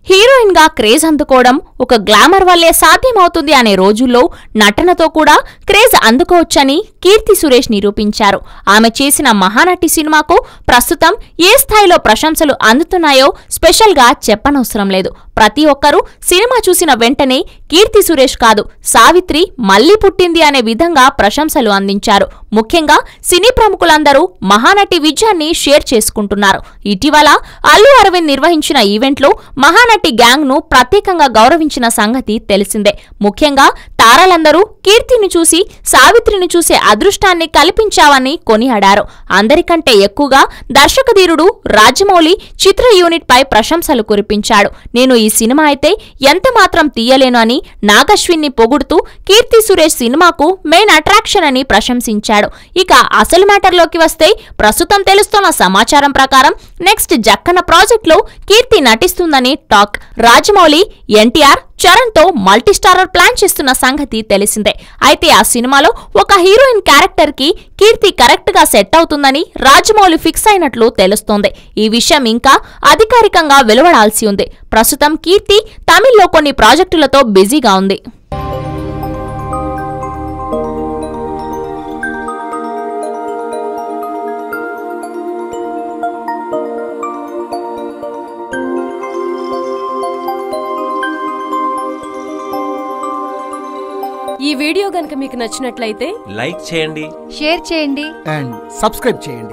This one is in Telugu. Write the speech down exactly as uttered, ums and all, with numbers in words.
హీరోయిన్ గా క్రేజ్ అందుకోవడం ఒక గ్లామర్ వల్లే సాధ్యమవుతుంది అనే రోజుల్లో నటనతో కూడా క్రేజ్ అందుకోవచ్చని కీర్తి సురేష్ నిరూపించారు. ఆమె చేసిన మహానటి సినిమాకు ప్రస్తుతం ఏ స్థాయిలో ప్రశంసలు అందుతున్నాయో స్పెషల్ గా చెప్పనవసరం లేదు. ప్రతి ఒక్కరూ సినిమా చూసిన వెంటనే కీర్తి సురేష్ కాదు, సావిత్రి మళ్లీ పుట్టింది అనే విధంగా ప్రశంసలు అందించారు. ముఖ్యంగా సినీ ప్రముఖులందరూ మహానటి విజయాన్ని షేర్ చేసుకుంటున్నారు. ఇటీవల అల్లు అరవింద్ నిర్వహించిన ఈవెంట్లో మహానటి గ్యాంగ్ ను ప్రత్యేకంగా గౌరవించిన సంగతి తెలిసిందే. ముఖ్యంగా తారలందరూ కీర్తిని చూసి సావిత్రిని చూసే అదృష్టాన్ని కల్పించావని కొనియాడారు. అందరికంటే ఎక్కువగా దర్శకధీరుడు రాజమౌళి చిత్ర యూనిట్ పై ప్రశంసలు కురిపించాడు. నేను ఈ సినిమా అయితే ఎంత మాత్రం తీయలేను అని నాగశ్విన్ని పొగుడుతూ కీర్తి సురేష్ సినిమాకు మెయిన్ అట్రాక్షన్ అని ప్రశంసించాడు. ఇక అసలు మ్యాటర్లోకి వస్తే ప్రస్తుతం తెలుస్తున్న సమాచారం ప్రకారం నెక్స్ట్ జక్కన ప్రాజెక్ట్ లో కీర్తి నటిస్తుందని టాక్. రాజమౌళి ఎన్టీఆర్ చరణ్ తో మల్టీస్టారర్ ప్లాన్ చేస్తున్న సంగతి తెలిసిందే. అయితే ఆ సినిమాలో ఒక హీరోయిన్ క్యారెక్టర్ కి కీర్తి కరెక్ట్ గా సెట్ అవుతుందని రాజమౌళి ఫిక్స్ అయినట్లు తెలుస్తోంది. ఈ విషయం ఇంకా అధికారికంగా వెలువడాల్సి ఉంది. ప్రస్తుతం కీర్తి తమిళ్లో కొన్ని ప్రాజెక్టులతో బిజీగా ఉంది. ఈ వీడియో గనుక మీకు నచ్చినట్లయితే లైక్ చేయండి, షేర్ చేయండి అండ్ సబ్స్క్రైబ్ చేయండి.